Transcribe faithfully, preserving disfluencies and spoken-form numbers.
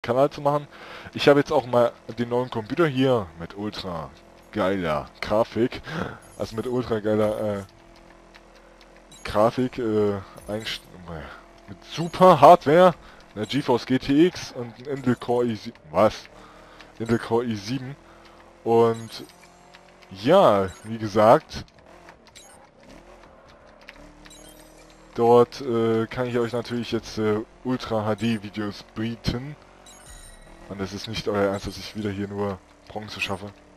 Kanal zu machen. Ich habe jetzt auch mal den neuen Computer hier mit ultra geiler Grafik, also mit ultra geiler äh, Grafik, äh, einst mit super Hardware, eine GeForce G T X und ein Intel Core i sieben, was? Intel Core i sieben und ja, wie gesagt, dort äh, kann ich euch natürlich jetzt äh, Ultra H D Videos bieten. Und es ist nicht euer Ernst, dass ich wieder hier nur Bronze schaffe.